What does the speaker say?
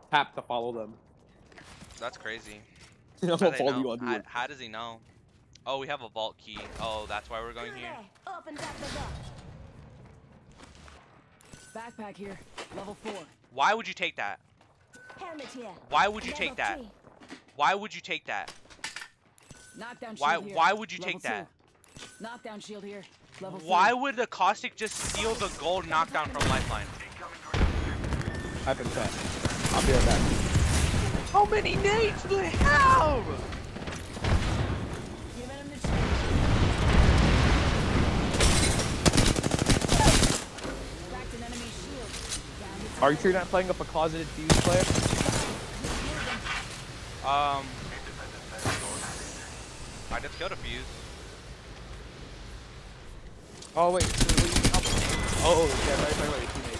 tap to follow them. That's crazy. I'll How, they follow know? you on the How does he know? Oh, we have a vault key. Oh, that's why we're going here. Backpack here, level 4. Why would you take that? Helmet here. Why would you take that? Why would you take that? Knockdown shield here. Why would you level take that? 2. Knockdown shield here, level 3. Why would the caustic just steal the gold knockdown from lifeline? I've been set. I'll be right back. How many nades do they have? Giving him the chance. Cracked an enemy shield. Down to Are you sure you're not playing up a closeted fuse player? I just killed a fuse. Oh wait. So what you, oh yeah, right, your teammate.